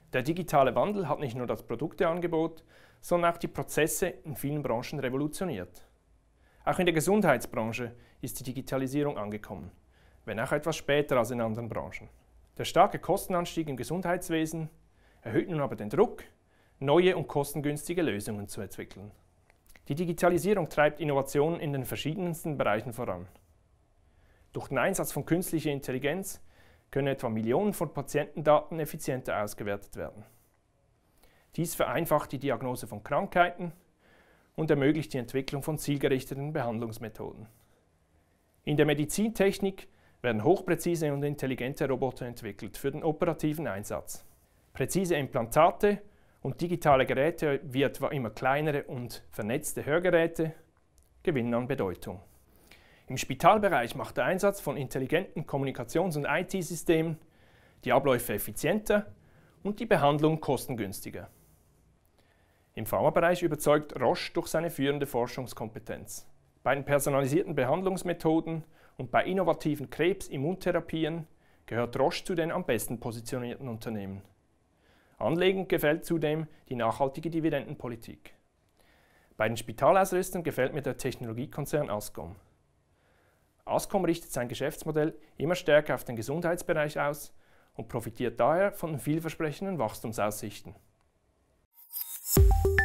Der digitale Wandel hat nicht nur das Produkteangebot, sondern auch die Prozesse in vielen Branchen revolutioniert. Auch in der Gesundheitsbranche ist die Digitalisierung angekommen, wenn auch etwas später als in anderen Branchen. Der starke Kostenanstieg im Gesundheitswesen erhöht nun aber den Druck, neue und kostengünstige Lösungen zu entwickeln. Die Digitalisierung treibt Innovationen in den verschiedensten Bereichen voran. Durch den Einsatz von künstlicher Intelligenz können etwa Millionen von Patientendaten effizienter ausgewertet werden. Dies vereinfacht die Diagnose von Krankheiten und ermöglicht die Entwicklung von zielgerichteten Behandlungsmethoden. In der Medizintechnik werden hochpräzise und intelligente Roboter entwickelt für den operativen Einsatz. Präzise Implantate und digitale Geräte wie etwa immer kleinere und vernetzte Hörgeräte gewinnen an Bedeutung. Im Spitalbereich macht der Einsatz von intelligenten Kommunikations- und IT-Systemen die Abläufe effizienter und die Behandlung kostengünstiger. Im Pharmabereich überzeugt Roche durch seine führende Forschungskompetenz. Bei den personalisierten Behandlungsmethoden und bei innovativen Krebs-Immuntherapien gehört Roche zu den am besten positionierten Unternehmen. Anlegend gefällt zudem die nachhaltige Dividendenpolitik. Bei den Spitalausrüstern gefällt mir der Technologiekonzern Ascom. Ascom richtet sein Geschäftsmodell immer stärker auf den Gesundheitsbereich aus und profitiert daher von den vielversprechenden Wachstumsaussichten.